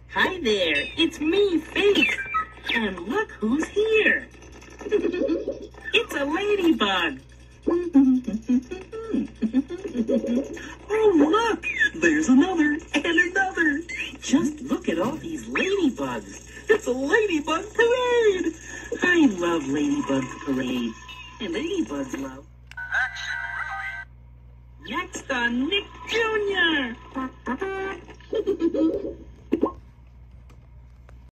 Hi there, it's me, Faith. And look who's here. It's a ladybug. Oh, look, there's another and another. Just look at all these ladybugs. It's a ladybug parade. I love ladybug parade. And ladybugs love. Next on Nick Jr.